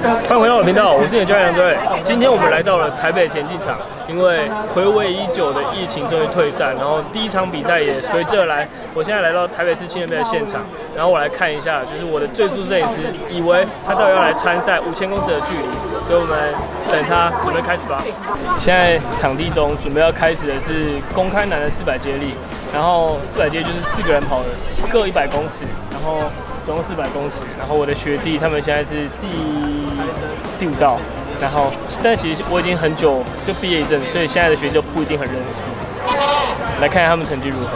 欢迎回到我的频道，我是你的教练杨队。今天我们来到了台北田径场，因为睽违已久的疫情终于退散，然后第一场比赛也随之而来。我现在来到台北市青年杯的现场，然后我来看一下，就是我的最速摄影师以为他到底要来参赛5000公尺的距离，所以我们等他准备开始吧。现在场地中准备要开始的是公开男的400接力，然后400接就是4个人跑的，各100公尺，然后总共400公尺，然后我的学弟他们现在是第5道，然后但其实我已经很久就毕业一阵，所以现在的学弟就不一定很认识。来看一下他们成绩如何。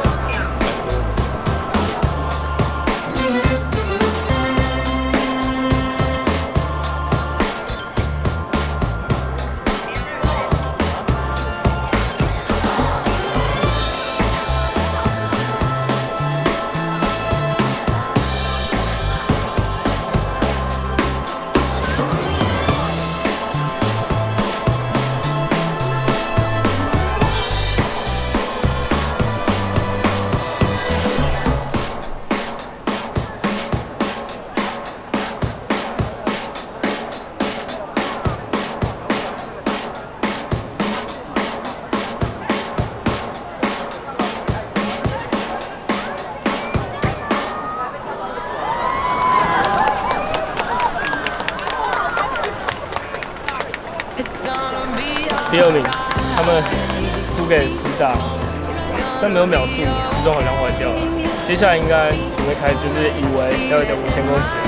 第2名，他们输给师大，但没有秒数，时钟好像坏掉了。接下来应该准备开，就是以为要有点5000公尺。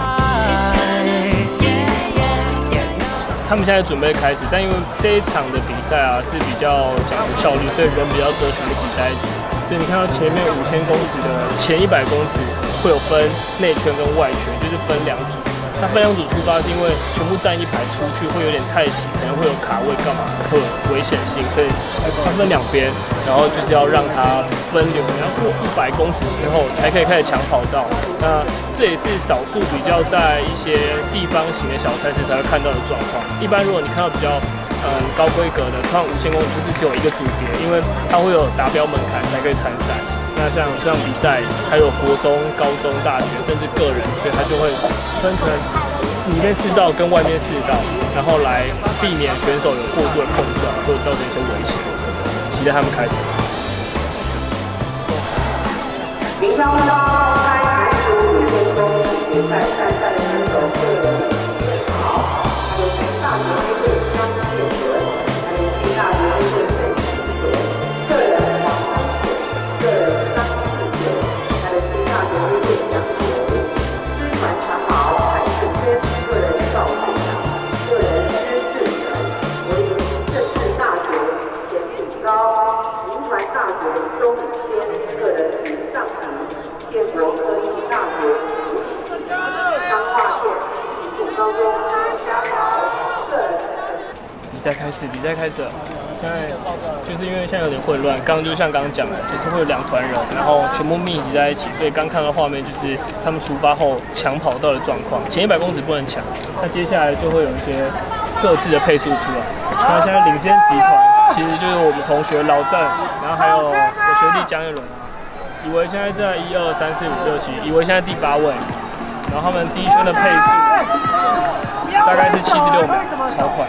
他们现在准备开始，但因为这一场的比赛啊是比较讲究效率，所以人比较多，全部挤在一起。所以你看到前面5000公尺的前100公尺会有分内圈跟外圈，就是分2组。它分2组出发是因为全部站一排出去会有点太挤，可能会有卡位干嘛，会有危险性，所以它分2边，然后就是要让它分流，然后过100公尺之后才可以开始抢跑道。那这也是少数比较在一些地方型的小赛事才会看到的状况。一般如果你看到比较高规格的，通常5000公尺就是只有一个组别，因为它会有达标门槛才可以参赛。那像这样比赛，还有国中、高中、大学，甚至个人，所以它就会分成里面4道跟外面4道，然后来避免选手有过度的碰撞或者造成一些危险。期待他们开始。名标开15.5公尺决赛参赛的选手个人练好，还有大学队张建伦，还有大学队陈启哲，个人王安雪，个人张世杰，还有大学队杨杰，资传长毛海世轩，个人赵志强，个人施志成，为政治大学田炳高，民传大学周宇谦，个人林尚吉，建国科技大学吴立基，彰化县艺术高中张家豪，个人。比赛开始了。现在就是因为现在有点混乱，刚刚就像刚刚讲的，就是会有2团人，然后全部密集在一起，所以刚看到画面就是他们出发后抢跑道的状况。前100公尺不能抢，那接下来就会有一些各自的配速出来。那现在领先集团其实就是我们同学老邓，然后还有我学弟江彦伦啊。以为现在在1、2、3、4、5、6、7，以为现在第8位，然后他们第一圈的配速大概是76秒，超快。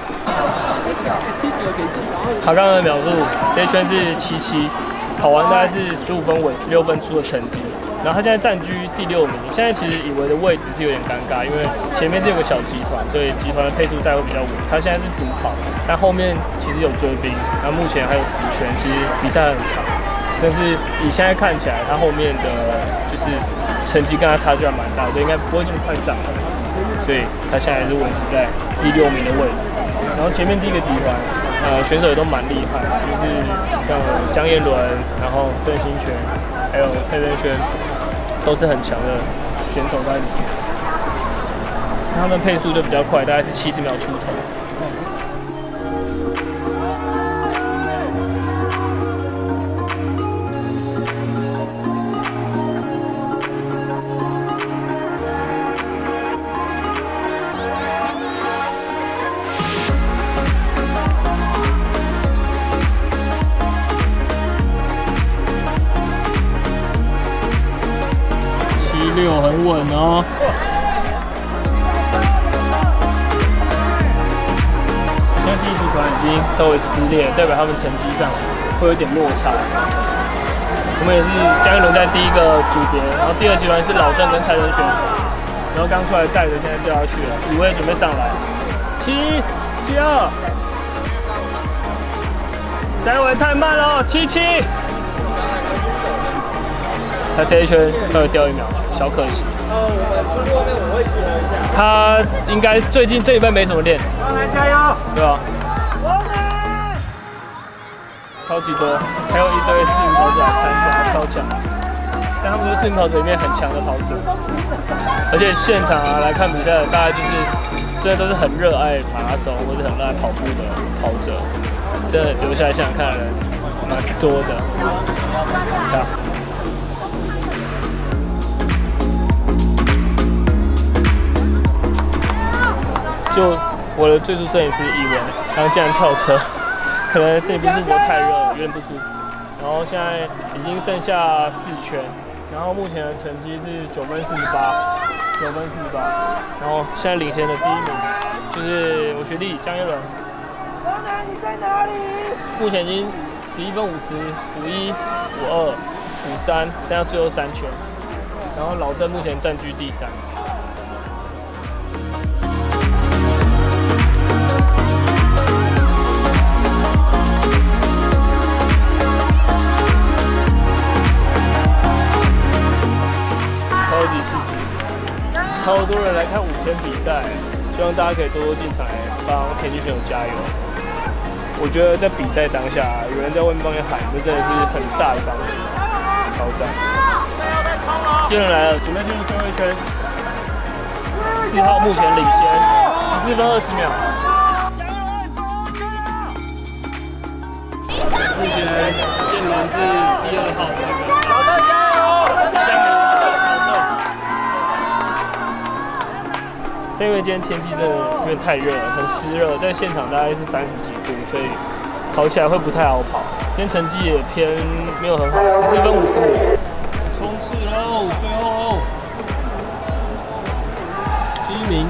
他刚刚的秒数，这一圈是77，跑完大概是15分尾，16分出的成绩。然后他现在占据第6名。现在其实以为的位置是有点尴尬，因为前面是有个小集团，所以集团的配速带会比较稳。他现在是独跑，但后面其实有追兵，然后目前还有10圈，其实比赛很长。但是以现在看起来，他后面的就是成绩跟他差距还蛮大，所以应该不会这么快上来。所以他现在是维持在第6名的位置。然后前面第1个集团，选手也都蛮厉害，就是像江彦伦，然后邓新全，还有蔡振轩，都是很强的选手在里面。他们配速就比较快，大概是70秒出头。76很稳哦。 经稍微撕裂，代表他们成绩上会有点落差。我们也是江一伦在第一个组别，然后第二集团是老邓跟蔡仁轩，然后刚出来带着，现在掉下去了，宇威准备上来，7、7、2，戴维太慢了，7、7。他这一圈稍微掉1秒，小可惜。他应该最近这礼拜没什么练，加油，对吧？超级多，还有一堆4名跑者来参加，超强。但他们是4名跑者里面很强的跑者，而且现场来看比赛的，大概就是真的都是很热爱马拉松或者很热爱跑步的跑者，真的留下来想看的人蛮多的。看。就我的最速摄影师以文，刚竟然跳车，可能摄影师我太热了，有点不舒服。然后现在已经剩下4圈，然后目前的成绩是9分48，9分48。然后现在领先的第1名就是我学弟江一伦。老南你在哪里？目前已经11分50、51、52、53，剩下最后3圈。然后老邓目前占据第3。超多人来看5000比赛，希望大家可以多多进场来帮田径选手加油。我觉得在比赛当下，有人在外面帮你喊，这真的是很大的帮助，超赞！有人来了，准备进入最后一圈。4号目前领先14分20秒。目前燕伦是第2号这个。老邓加油！因为今天天气真的有点太热了，很湿热，在现场大概是30几度，所以跑起来会不太好跑。今天成绩也偏没有很好，14分55，冲刺喽！最后第1名。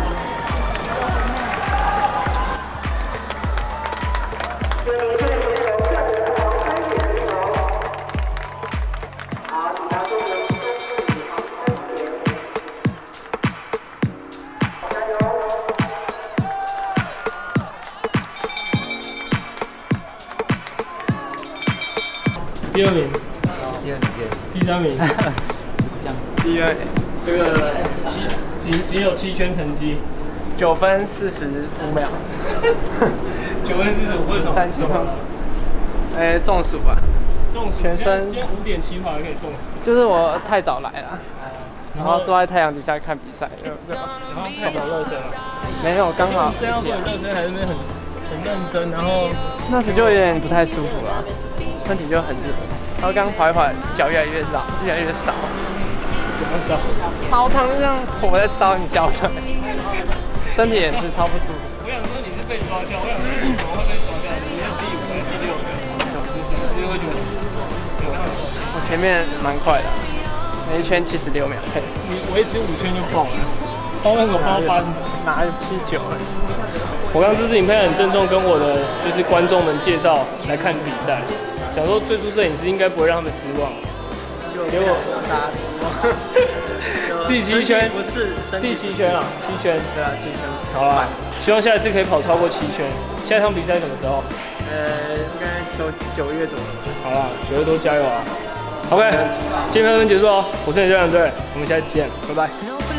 第2名，第3名， 第2名， 这个只有7圈成绩 ，9分45秒 ，9分45，为什么？3圈。 中暑吧。 中暑。 全身。 今天5.7还可以中暑。 就是我太早来了，然后坐在太阳底下看比赛， 然后太早热身了。 没有，刚好。 这样做热身还是很认真，然后那时就有点不太舒服了。身体就很热，然后刚跑一跑，脚越来越少，越来越少。 怎么烧？ 超烫，就像火在烧你脚腿，身体也是超不舒服。 我想说你是被抓掉，我想说你怎么会被抓掉？你是第5个、第6个，其实会觉得我前面蛮快的，每一圈76秒， 你维持5圈就爆了，包那种包80几， 哪有79？ 我刚这支影片很郑重跟我的就是观众们介绍来看比赛，想说最初摄影师应该不会让他们失望，结果大家失望。 第7圈不是第7圈啊，7圈， 对啊，7圈。 好啦，希望下一次可以跑超过7圈。下一场比赛什么时候？ 应该9月左右。 好啦，9月多加油啊 ！OK，今天分结束哦，我是你队长队，我们下期见，拜拜。